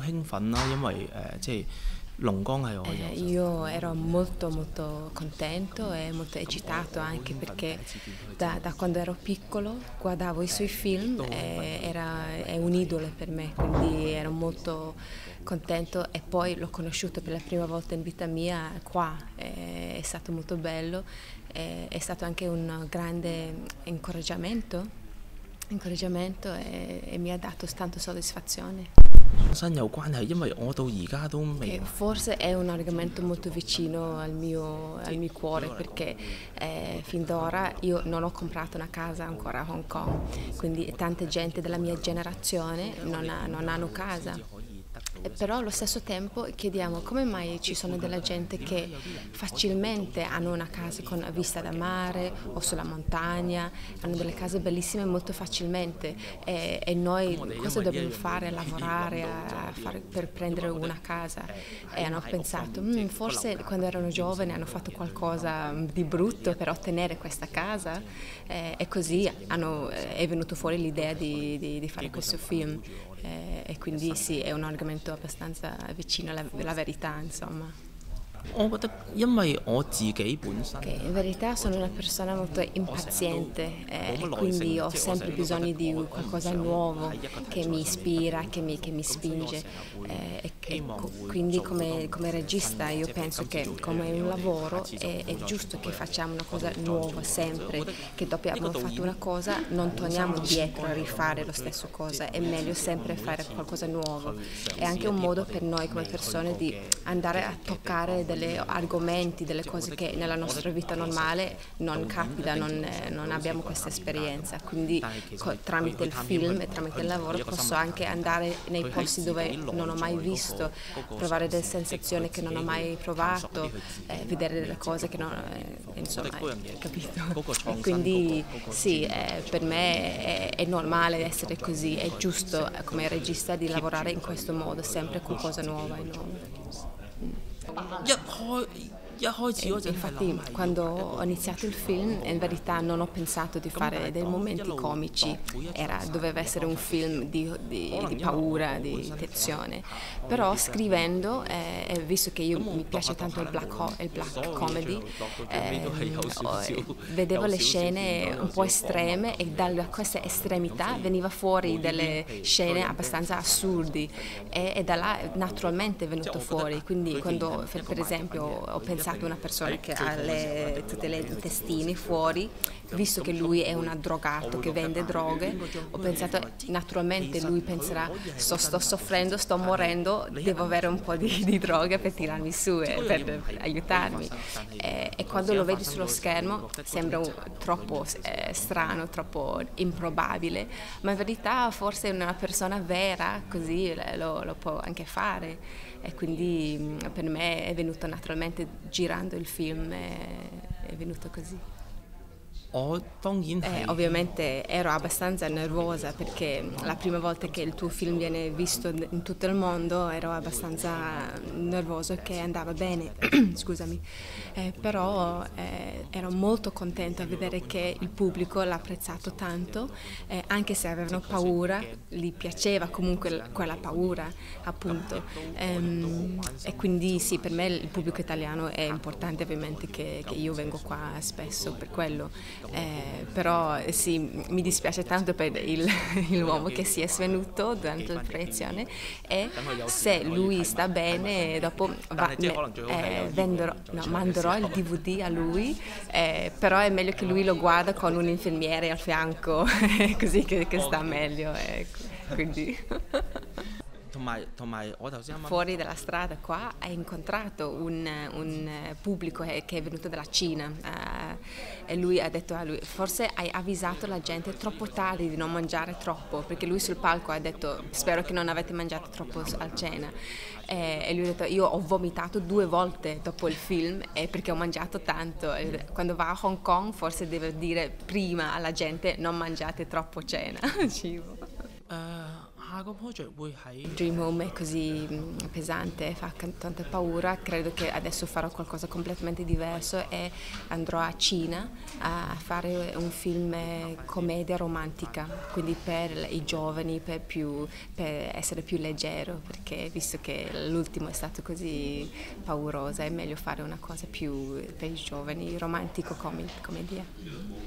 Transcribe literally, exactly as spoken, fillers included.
興奮啦，因為誒即係龍江係我 Eh, 有 io ero molto molto contento e molto eccitato anche perché da, da quando ero piccolo guardavo i suoi film e era, è un idolo per me, quindi ero molto contento e poi l'ho conosciuto per la prima volta in vita mia qua, e è stato molto bello, e è stato anche un grande incoraggiamento, incoraggiamento e, e mi ha dato tanta soddisfazione. 身有關係，因為我到而家都未 Che forse è un argomento molto vicino al mio, al mio cuore perché eh, fin d'ora io non ho comprato una casa ancora a Hong Kong, quindi tanta gente della mia generazione non, ha, non hanno casa. E però allo stesso tempo chiediamo come mai ci sono della gente che facilmente hanno una casa con vista da mare o sulla montagna, hanno delle case bellissime molto facilmente e, e noi cosa dobbiamo fare? Lavorare a fare, per prendere una casa? E hanno pensato "Mm, forse quando erano giovani hanno fatto qualcosa di brutto per ottenere questa casa e, e così hanno, è venuto fuori l'idea di, di, di fare questo film. Eh, e quindi sì, è un argomento abbastanza vicino alla, alla verità, insomma. 我覺得因為我自己本身 Che in verità sono una persona molto impaziente eh, e quindi ho sempre bisogno di qualcosa nuovo che mi ispira, che mi, che mi spinge eh, e, e co- quindi come, come regista io penso che come un lavoro è, è giusto che facciamo una cosa nuova sempre, che dopo abbiamo fatto una cosa non torniamo dietro a rifare lo stesso cosa, è meglio sempre fare qualcosa nuovo. È anche un modo per noi come persone di andare a toccare degli argomenti, delle cose che nella nostra vita normale non capita, non, eh, non abbiamo questa esperienza, quindi co- tramite il film e tramite il lavoro posso anche andare nei posti dove non ho mai visto, provare delle sensazioni che non ho mai provato, eh, vedere delle cose che non eh, insomma, hai capito? E quindi sì, eh, per me è, è normale essere così, è giusto eh, come regista di lavorare in questo modo, sempre con cosa nuova e nuova. 一開一開始嗰陣係 Infatti quando ho iniziato il film in verità non ho pensato di fare dei momenti comici, era, doveva essere un film di, di, di paura, di tensione, però scrivendo, eh, visto che io mi piace tanto il black, ho- il black comedy, eh, ho- vedevo le scene un po' estreme e da questa estremità veniva fuori delle scene abbastanza assurdi e, e da là naturalmente è venuto fuori, quindi quando per per esempio ho pensato a una persona che ha le, tutte le intestini fuori, visto che lui è un drogato che vende droghe, ho pensato naturalmente lui penserà sto, sto soffrendo, sto morendo, devo avere un po' di, di droga per tirarmi su e per aiutarmi. E, e quando lo vedi sullo schermo sembra un, troppo eh, strano, troppo improbabile, ma in verità forse una persona vera così lo, lo può anche fare. E quindi per me è venuto naturalmente girando il film, è, è venuto così. 我當然 Eh, 係 ovviamente ero abbastanza nervosa perché la prima volta che il tuo film viene visto in tutto il mondo ero abbastanza nervosa che andava bene, scusami, Eh, però eh, ero molto contenta a vedere che il pubblico l'ha apprezzato tanto, eh, anche se avevano paura, gli piaceva comunque l- quella paura appunto. Ehm, e quindi sì, per me il pubblico italiano è importante ovviamente che, che io vengo qua spesso per quello. Eh, però eh, sì, mi dispiace tanto per il, l'uomo che si è svenuto durante la proiezione e se lui sta bene dopo va, me- eh, venderò, no, manderò il D V D a lui, eh, però è meglio che lui lo guarda con un infermiere al fianco così che, che sta meglio, ecco. Quindi 同埋同埋我頭先啱啱 fuori dalla strada qua hai incontrato un, un pubblico che che è venuto dalla Cina eh, e lui ha detto a lui forse hai avvisato la gente troppo tardi di non mangiare troppo, perché lui sul palco ha detto spero che non avete mangiato troppo al cena e, e lui ha detto io ho vomitato due volte dopo il film e perché ho mangiato tanto e quando va a Hong Kong forse deve dire prima alla gente non mangiate troppo cena cibo. 誒 Dream Home è così mm, pesante, fa can- tanta paura, credo che adesso farò qualcosa completamente diverso e andrò a Cina a fare un film eh, commedia romantica, quindi per i giovani, per, più, per essere più leggero, perché visto che l'ultimo è stato così pauroso è meglio fare una cosa più per i giovani, romantico come- commedia.